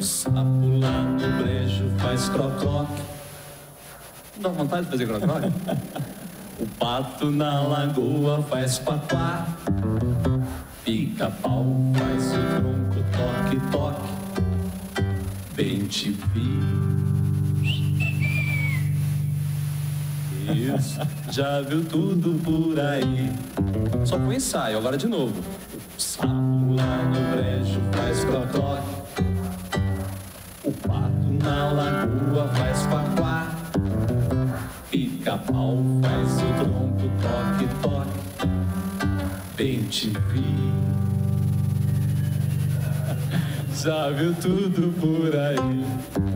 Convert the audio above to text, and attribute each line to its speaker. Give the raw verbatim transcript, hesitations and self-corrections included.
Speaker 1: sapo lá no brejo faz croc-croc. Dá vontade de fazer croc-croc? O pato na lagoa faz quaquá. Pica-pau faz o tronco toque-toque. Bem te vi. Isso, já viu tudo por aí. Só com ensaio, agora de novo. O sapo lá no brejo faz croc-croc. O pato na lagoa faz quaquá. Pica-pau faz o tronco toque-toque. Bem te vi. Já viu tudo por aí.